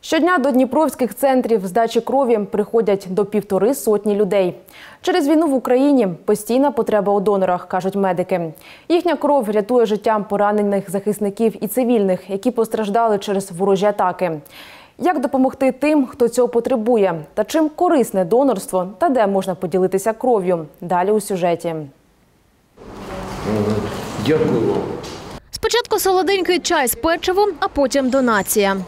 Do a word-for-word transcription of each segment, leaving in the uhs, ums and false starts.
Щодня до дніпровських центрів здачі крові приходять до півтори сотні людей. Через війну в Україні постійна потреба у донорах, кажуть медики. Їхня кров рятує життя поранених захисників і цивільних, які постраждали через ворожі атаки. Як допомогти тим, хто цього потребує? Та чим корисне донорство? Та де можна поділитися кров'ю? Далі у сюжеті. Дякую. Спочатку солоденький чай з печивом, а потім донація.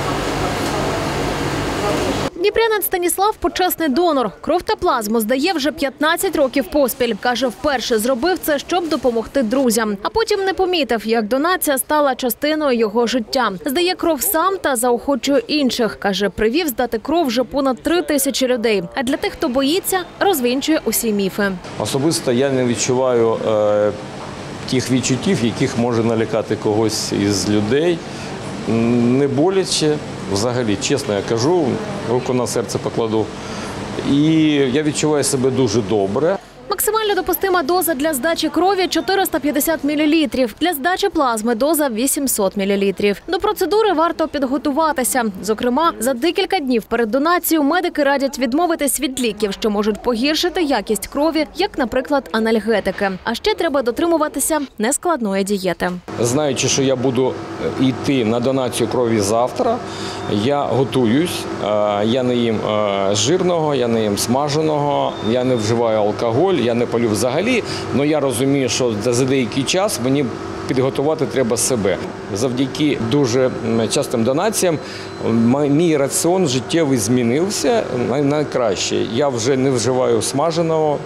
Дніпрянин Станіслав – почесний донор. Кров та плазму здає вже п'ятнадцять років поспіль. Каже, вперше зробив це, щоб допомогти друзям. А потім не помітив, як донація стала частиною його життя. Здає кров сам та заохочує інших. Каже, привів здати кров вже понад три тисячі людей. А для тих, хто боїться, розвінчує усі міфи. Особисто я не відчуваю е, тих відчуттів, яких може налякати когось із людей. Не боляче. Взагалі, чесно я кажу, руку на серце покладу. І я відчуваю себе дуже добре. Максимально допустима доза для здачі крові – чотириста п'ятдесят мілілітрів. Для здачі плазми – доза вісімсот мілілітрів. До процедури варто підготуватися. Зокрема, за декілька днів перед донацією медики радять відмовитись від ліків, що можуть погіршити якість крові, як, наприклад, анальгетики. А ще треба дотримуватися нескладної дієти. Знаючи, що я буду йти на донацію крові завтра, я готуюсь, я не їм жирного, я не їм смаженого, я не вживаю алкоголь, я не палю взагалі, але я розумію, що за деякий час мені підготувати треба себе. Завдяки дуже частим донаціям мій раціон життєвий змінився на краще. Я вже не вживаю смаженого,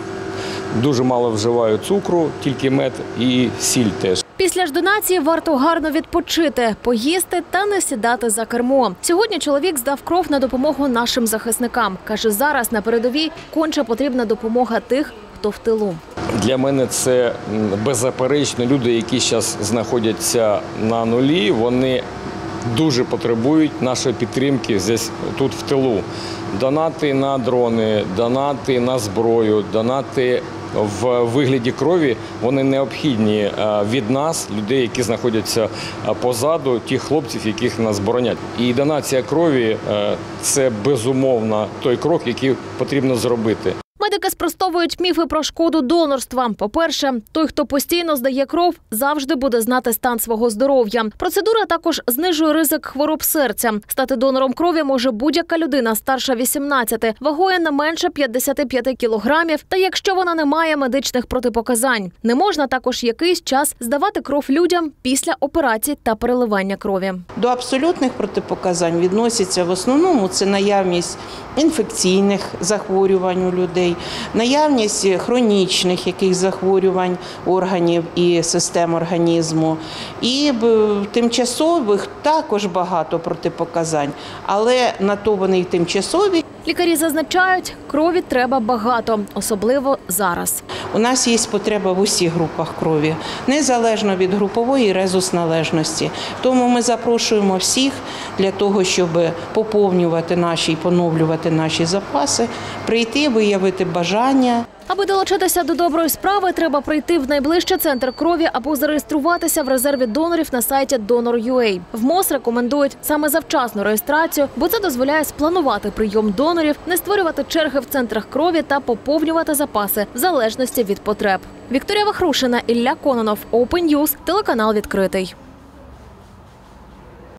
дуже мало вживаю цукру, тільки мед і сіль теж. Після ж донації варто гарно відпочити, поїсти та не сідати за кермо. Сьогодні чоловік здав кров на допомогу нашим захисникам. Каже, зараз на передовій конче потрібна допомога тих, хто в тилу. Для мене це беззаперечно люди, які зараз знаходяться на нулі, вони дуже потребують нашої підтримки здесь, тут в тилу. Донати на дрони, донати на зброю, донати в вигляді крові, вони необхідні від нас, людей, які знаходяться позаду, тих хлопців, яких нас боронять. І донація крові – це безумовно той крок, який потрібно зробити. Медики спростовують міфи про шкоду донорства. По-перше, той, хто постійно здає кров, завжди буде знати стан свого здоров'я. Процедура також знижує ризик хвороб серця. Стати донором крові може будь-яка людина старша вісімнадцяти, вагою не менше п'ятдесят п'ять кілограмів, та якщо вона не має медичних протипоказань. Не можна також якийсь час здавати кров людям після операцій та переливання крові. До абсолютних протипоказань відносяться в основному це наявність інфекційних захворювань у людей, наявність хронічних яких захворювань органів і систем організму. І тимчасових також багато протипоказань, але на то вони й тимчасові. Лікарі зазначають, крові треба багато, особливо зараз. У нас є потреба в усіх групах крові, незалежно від групової резус-належності. Тому ми запрошуємо всіх для того, щоб поповнювати наші і поновлювати наші запаси, прийти, виявити бажання. Аби долучитися до доброї справи, треба прийти в найближчий центр крові або зареєструватися в резерві донорів на сайті донор крапка ю а. В МОЗ рекомендують саме завчасну реєстрацію, бо це дозволяє спланувати прийом донорів, не створювати черги в центрах крові та поповнювати запаси в залежності від потреб. Вікторія Вахрушина, Ілля Кононов, Open News, телеканал «Відкритий».